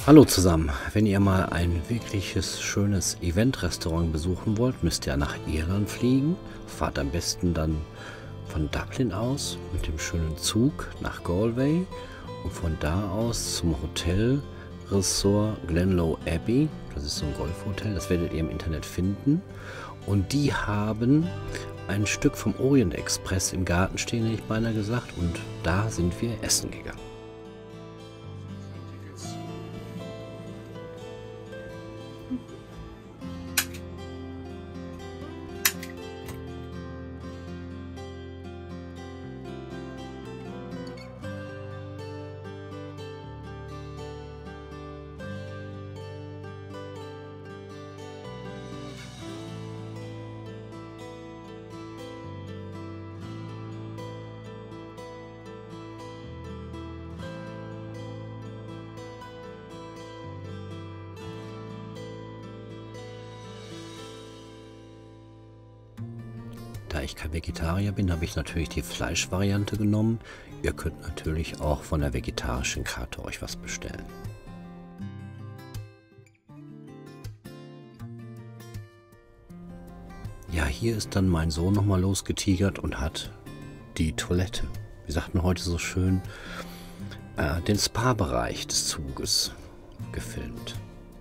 Hallo zusammen, wenn ihr mal ein wirkliches schönes Event-Restaurant besuchen wollt, müsst ihr nach Irland fliegen. Fahrt am besten dann von Dublin aus mit dem schönen Zug nach Galway und von da aus zum Hotel Resort Glenlow Abbey. Das ist so ein Golfhotel, das werdet ihr im Internet finden. Und die haben ein Stück vom Orient Express im Garten stehen, hätte ich beinahe gesagt, und da sind wir essen gegangen. Da ich kein Vegetarier bin, habe ich natürlich die Fleischvariante genommen. Ihr könnt natürlich auch von der vegetarischen Karte euch was bestellen. Ja, hier ist dann mein Sohn nochmal losgetigert und hat die Toilette, wir sagten heute so schön, den Spa-Bereich des Zuges gefilmt.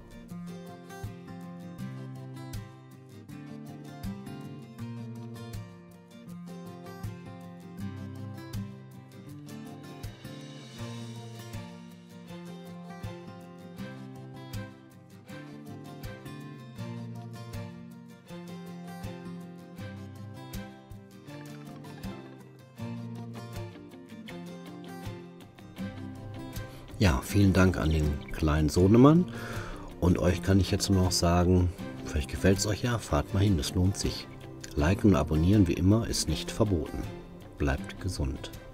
Ja, vielen Dank an den kleinen Sohnemann. Und euch kann ich jetzt nur noch sagen, vielleicht gefällt es euch ja, fahrt mal hin, das lohnt sich. Liken und abonnieren wie immer ist nicht verboten. Bleibt gesund.